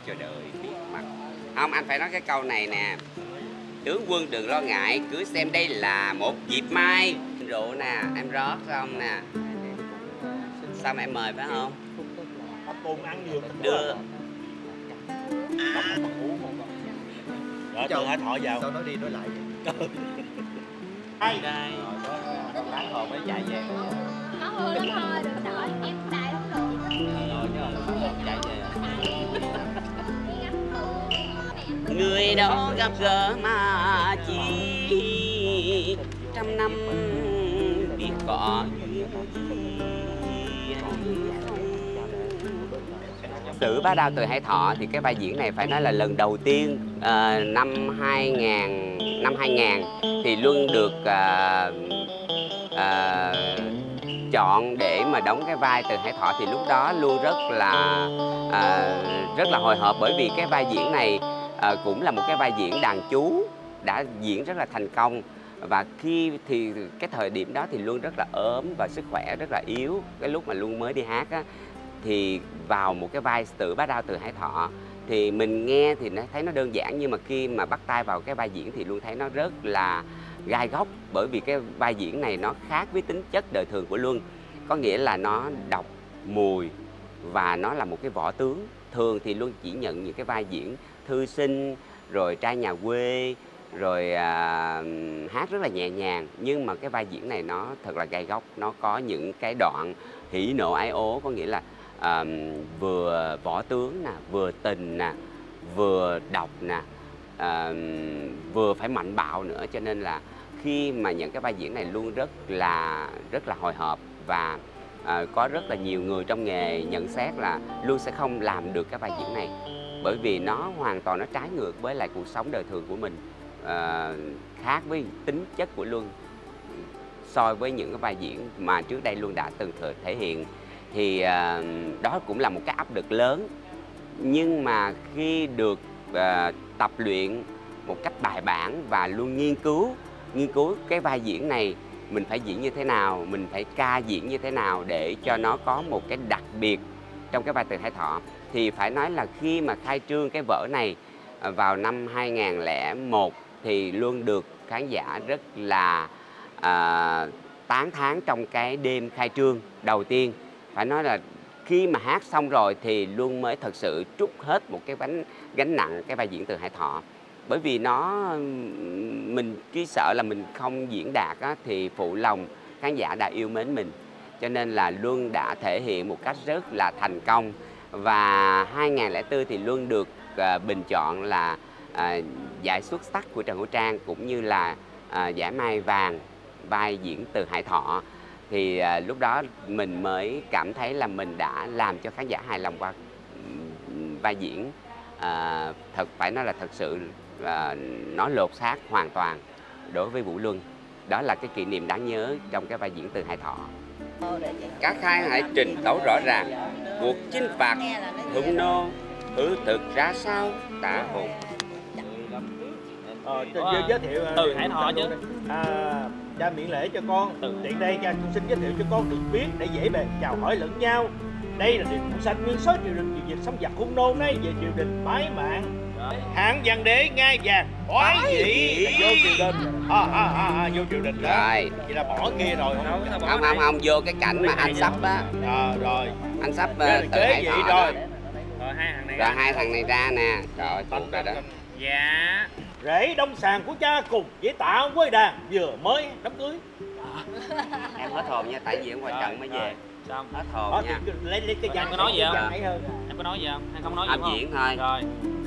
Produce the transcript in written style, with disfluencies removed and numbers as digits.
cho đời biết mặt. Không, anh phải nói cái câu này nè. Tướng quân đừng lo ngại, cứ xem đây là một dịp mai. Rượu nè, em rót xong nè. Xong em mời phải không? Cùng ăn nhiều Đưa. Rồi từ Hải Thọ vào. Sao nói đi nói lại vậy? Đây. Có láng hồn mới chạy về. Nó hư lắm thôi, đừng có đợi em đại không được. Rồi chứ hồn chạy về. Người đó gặp gỡ mà chỉ trăm năm biết có duyên gì. Sử Bá Đao từ Hải Thọ thì cái vai diễn này phải nói là lần đầu tiên năm 2000 thì Luân được chọn để mà đóng cái vai từ Hải Thọ. Thì lúc đó Luân rất là hồi hộp, bởi vì cái vai diễn này cũng là một cái vai diễn đàn chú đã diễn rất là thành công. Và khi thì cái thời điểm đó thì Luân rất là ốm và sức khỏe rất là yếu. Cái lúc mà Luân mới đi hát á, thì vào một cái vai Sử Bá Đao từ Hải Thọ thì mình nghe thì nó thấy nó đơn giản, nhưng mà khi mà bắt tay vào cái vai diễn thì Luân thấy nó rất là gai góc, bởi vì cái vai diễn này nó khác với tính chất đời thường của Luân. Có nghĩa là nó đọc mùi và nó là một cái võ tướng. Thường thì Luân chỉ nhận những cái vai diễn thư sinh, rồi trai nhà quê, rồi hát rất là nhẹ nhàng. Nhưng mà cái vai diễn này nó thật là gai góc. Nó có những cái đoạn hỉ nộ ái ố, có nghĩa là vừa võ tướng nè, vừa tình nè, vừa độc nè, vừa phải mạnh bạo nữa. Cho nên là khi mà nhận cái vai diễn này Luân rất là hồi hộp. Và có rất là nhiều người trong nghề nhận xét là Luân sẽ không làm được cái vai diễn này, bởi vì nó hoàn toàn nó trái ngược với lại cuộc sống đời thường của mình, khác với tính chất của Luân so với những cái vai diễn mà trước đây Luân đã từng thể hiện. Thì đó cũng là một cái áp lực lớn. Nhưng mà khi được tập luyện một cách bài bản và luôn nghiên cứu cái vai diễn này, mình phải diễn như thế nào, mình phải ca diễn như thế nào để cho nó có một cái đặc biệt trong cái vai từ Hải Thọ. Thì phải nói là khi mà khai trương cái vở này vào năm 2001 thì Luân được khán giả rất là tán thán trong cái đêm khai trương đầu tiên. Phải nói là khi mà hát xong rồi thì Luân mới thật sự trút hết một cái gánh nặng cái vai diễn từ Hải Thọ. Bởi vì mình chỉ sợ là mình không diễn đạt á, thì phụ lòng khán giả đã yêu mến mình. Cho nên là Luân đã thể hiện một cách rất là thành công. Và 2004 thì Luân được bình chọn là giải xuất sắc của Trần Hữu Trang, cũng như là giải Mai Vàng vai diễn từ Hải Thọ. Thì lúc đó mình mới cảm thấy là mình đã làm cho khán giả hài lòng qua vai diễn. Phải nói là thật sự nó lột xác hoàn toàn đối với Vũ Luân. Đó là cái kỷ niệm đáng nhớ trong cái vai diễn từ Hải Thọ. Các khái hãy trình tấu rõ ràng cuộc chinh phạt hung nô hư thực ra sao tả hùng. Giới thiệu từ Hải Thọ chứ. Cha miễn lễ cho con. Tiện đây cha cũng xin giới thiệu cho con được biết để dễ bề chào hỏi lẫn nhau. Đây là điện phủ sanh nguyên soái triều đình diệt xâm giặc hung nô nay về triều đình bái mạng. Hạng văn đế ngai vàng oái dị vô triều đình. Vô triều đình đó. Rồi. Vậy là bỏ kia rồi. Không vô cái cảnh mà anh sắp á. Rồi. Anh sắp từ Hải Thọ rồi. Rồi hai thằng này ra nè. Trời thuộc rồi đó. Dạ. Rễ đông sàn của cha cùng với Tạ Quế Đàn vừa mới đám cưới. Em hết hồn nha, tại vì ở ngoài trận mới về. Xong hết hồn nha. Lấy cái em có nói gì không? Em có nói gì không? Em không nói gì không? Diễn thôi. Rồi.